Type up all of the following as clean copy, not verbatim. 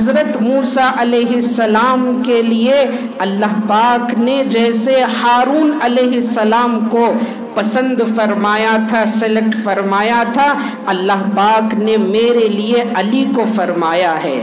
حضرت موسیٰ علیہ السلام کے لیے اللہ پاک نے جیسے ہارون علیہ السلام کو پسند فرمایا تھا، سلیکٹ فرمایا تھا، اللہ پاک نے میرے لیے علی کو فرمایا ہے۔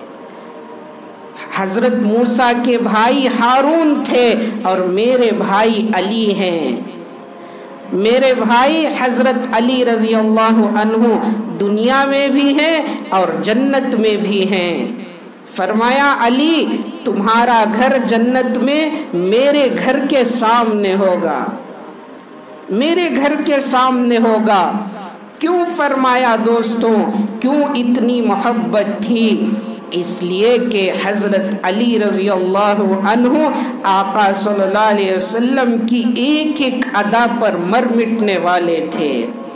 حضرت موسیٰ کے بھائی ہارون تھے اور میرے بھائی علی ہیں۔ میرے بھائی حضرت علی رضی اللہ عنہ دنیا میں بھی ہیں اور جنت میں بھی ہیں۔ فرمایا علی تمہارا گھر جنت میں میرے گھر کے سامنے ہوگا، میرے گھر کے سامنے ہوگا۔ کیوں فرمایا دوستوں، کیوں اتنی محبت تھی؟ اس لیے کہ حضرت علی رضی اللہ عنہ آقا صلی اللہ علیہ وسلم کی ایک ایک ادا پر مر مٹنے والے تھے۔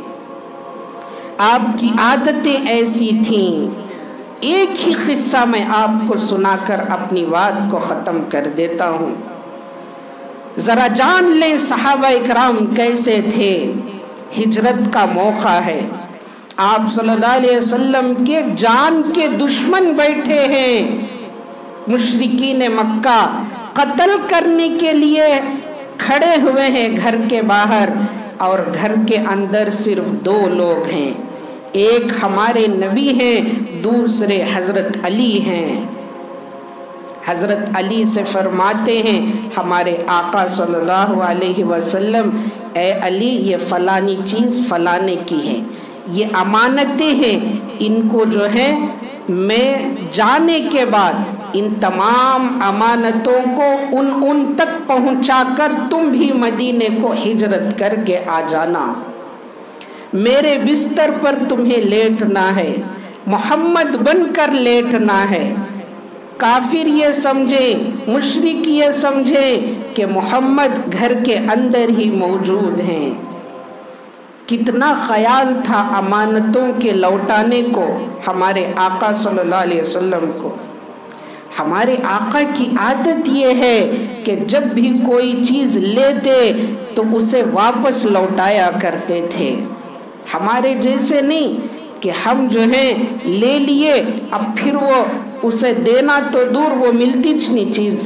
آپ کی عادتیں ایسی تھیں۔ ایک ہی قصہ میں آپ کو سنا کر اپنی بات کو ختم کر دیتا ہوں۔ ذرا جان لیں صحابہ اکرام کیسے تھے۔ ہجرت کا موقع ہے، آپ صلی اللہ علیہ وسلم کے جان کے دشمن بیٹھے ہیں، مشرکین مکہ قتل کرنے کے لیے کھڑے ہوئے ہیں گھر کے باہر، اور گھر کے اندر صرف دو لوگ ہیں، ایک ہمارے نبی ہیں، دوسرے حضرت علی ہیں۔ حضرت علی سے فرماتے ہیں ہمارے آقا صلی اللہ علیہ وسلم، اے علی یہ فلانی چیز فلانے کی ہے، یہ امانتیں ہیں، ان کو جو ہے میں جانے کے بعد ان تمام امانتوں کو ان تک پہنچا کر تم بھی مدینے کو ہجرت کر کے آ جانا، میرے بستر پر تمہیں لیٹنا ہے، محمد بن کر لیٹنا ہے۔ کافر یہ سمجھے، مشرک یہ سمجھے کہ محمد گھر کے اندر ہی موجود ہیں۔ کتنا خیال تھا امانتوں کے لوٹانے کو ہمارے آقا صلی اللہ علیہ وسلم کو۔ ہمارے آقا کی عادت یہ ہے کہ جب بھی کوئی چیز لیتے تو اسے واپس لوٹایا کرتے تھے۔ ہمارے جیسے نہیں کہ ہم جو ہیں لے لیے اب پھر وہ اسے دینا تو دور، وہ ملتی نہیں چیز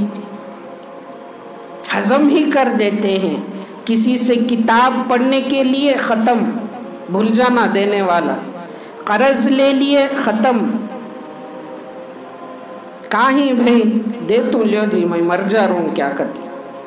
ہضم ہی کر دیتے ہیں۔ کسی سے کتاب پڑھنے کے لیے ختم، بھول جانا دینے والا، قرض لے لیے ختم، کہیں بھائی دے تو لیو جی میں مر جا رہا ہوں کیا کرتے۔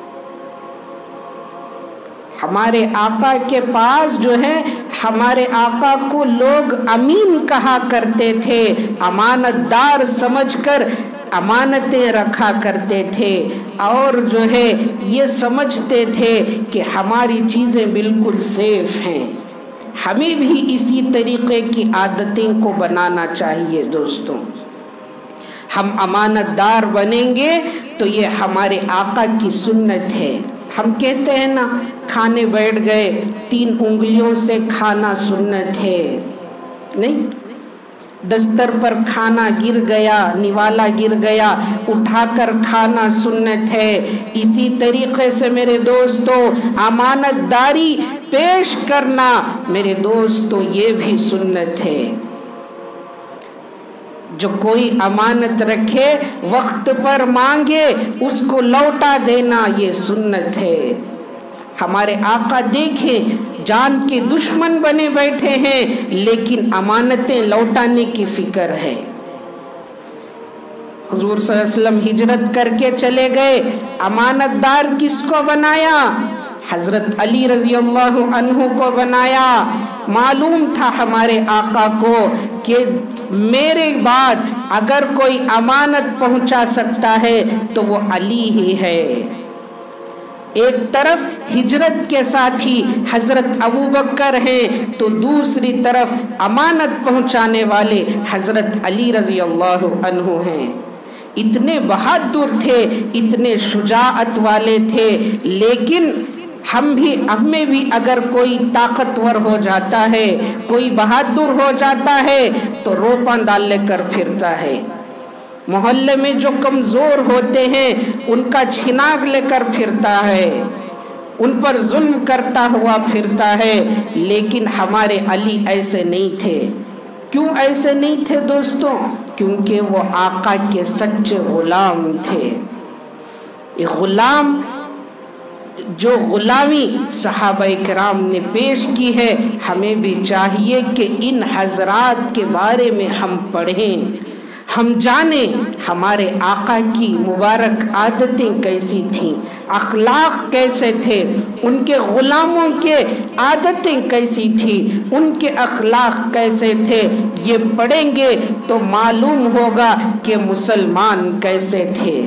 ہمارے آقا کے پاس جو ہے، ہمارے آقا کو لوگ امین کہا کرتے تھے، امانت دار سمجھ کر امانتیں رکھا کرتے تھے، اور جو ہے یہ سمجھتے تھے کہ ہماری چیزیں بالکل سیف ہیں۔ ہمیں بھی اسی طریقے کی عادتیں کو بنانا چاہیے دوستوں۔ ہم امانت دار بنیں گے تو یہ ہمارے آقا کی سنت ہے۔ ہم کہتے ہیں نا کھانے بیٹھ گئے 3 انگلیوں سے کھانا سنت ہے، نہیں، دستر پر کھانا گر گیا، نوالا گر گیا، اٹھا کر کھانا سنت ہے۔ اسی طریقے سے میرے دوستو امانت داری پیش کرنا میرے دوستو یہ بھی سنت ہے۔ جو کوئی امانت رکھے وقت پر مانگے اس کو لوٹا دینا یہ سنت ہے۔ ہمارے آقا دیکھیں جان کے دشمن بنے بیٹھے ہیں لیکن امانتیں لوٹانے کی فکر ہے۔ حضور صلی اللہ علیہ وسلم ہجرت کر کے چلے گئے، امانت دار کس کو بنایا؟ حضرت علی رضی اللہ عنہ کو بنایا۔ معلوم تھا ہمارے آقا کو کہ میرے بعد اگر کوئی امانت پہنچا سکتا ہے تو وہ علی ہی ہے۔ ایک طرف ہجرت کے ساتھی حضرت ابوبکر ہیں تو دوسری طرف امانت پہنچانے والے حضرت علی رضی اللہ عنہ ہیں۔ اتنے بہادر تھے، اتنے شجاعت والے تھے، لیکن ہمیں بھی اگر کوئی طاقتور ہو جاتا ہے، کوئی بہادر ہو جاتا ہے تو روپاں ڈال لے کر پھرتا ہے۔ محلے میں جو کمزور ہوتے ہیں ان کا چھناگ لے کر پھرتا ہے، ان پر ظلم کرتا ہوا پھرتا ہے۔ لیکن ہمارے علی ایسے نہیں تھے۔ کیوں ایسے نہیں تھے دوستوں؟ کیونکہ وہ آقا کے سچے غلام تھے۔ یہ غلام جو غلامی صحابہ کرام نے پیش کی ہے، ہمیں بھی چاہیے کہ ان حضرات کے بارے میں ہم پڑھیں، ہم جانیں ہمارے آقا کی مبارک عادتیں کیسی تھیں، اخلاق کیسے تھے، ان کے غلاموں کے عادتیں کیسی تھیں، ان کے اخلاق کیسے تھے۔ یہ پڑھیں گے تو معلوم ہوگا کہ مسلمان کیسے تھے،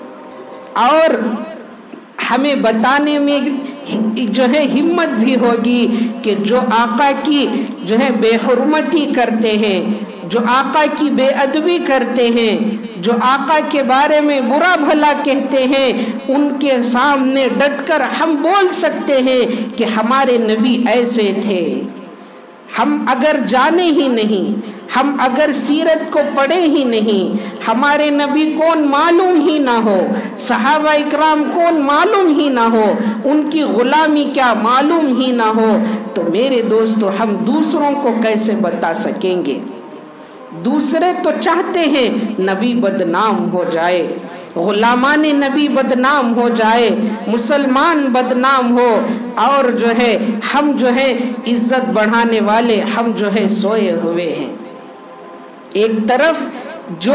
اور ہمیں بتانے میں جو ہے ہمت بھی ہوگی کہ جو آقا کی جو ہے بے حرمتی کرتے ہیں، جو آقا کی بے ادبی کرتے ہیں، جو آقا کے بارے میں برا بھلا کہتے ہیں، ان کے سامنے ڈٹ کر ہم بول سکتے ہیں کہ ہمارے نبی ایسے تھے۔ ہم اگر جانے ہی نہیں، ہم اگر سیرت کو پڑھے ہی نہیں، ہمارے نبی کون معلوم ہی نہ ہو، صحابہ اکرام کون معلوم ہی نہ ہو، ان کی غلامی کیا معلوم ہی نہ ہو، تو میرے دوستو ہم دوسروں کو کیسے بتا سکیں گے؟ دوسرے تو چاہتے ہیں نبی بدنام ہو جائے، غلامان نبی بدنام ہو جائے، مسلمان بدنام ہو، اور جو ہے ہم جو ہے عزت بڑھانے والے ہم جو ہے سوئے ہوئے ہیں۔ ایک طرف جو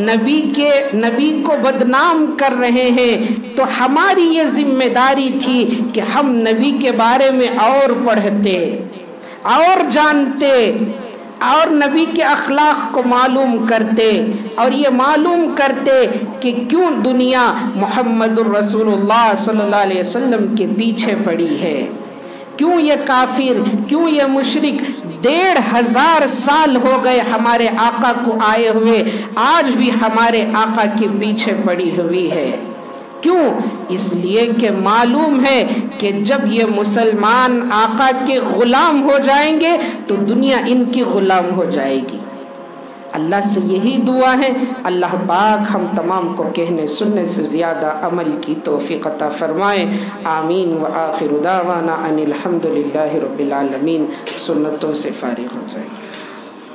نبی کو بدنام کر رہے ہیں، تو ہماری یہ ذمہ داری تھی کہ ہم نبی کے بارے میں اور پڑھتے اور جانتے اور نبی کے اخلاق کو معلوم کرتے، اور یہ معلوم کرتے کہ کیوں دنیا محمد الرسول اللہ صلی اللہ علیہ وسلم کے پیچھے پڑی ہے، کیوں یہ کافر، کیوں یہ مشرک 1500 سال ہو گئے ہمارے آقا کو آئے ہوئے، آج بھی ہمارے آقا کے پیچھے پڑی ہوئی ہے۔ کیوں؟ اس لیے کہ معلوم ہے کہ جب یہ مسلمان آقا کے غلام ہو جائیں گے تو دنیا ان کی غلام ہو جائے گی۔ اللہ سے یہی دعا ہے، اللہ پاک ہم تمام کو کہنے سننے سے زیادہ عمل کی توفیق عطا فرمائے۔ آمین وآخر دعوانا ان الحمد للہ رب العالمین۔ سنتوں سے فارغ ہو جائیں۔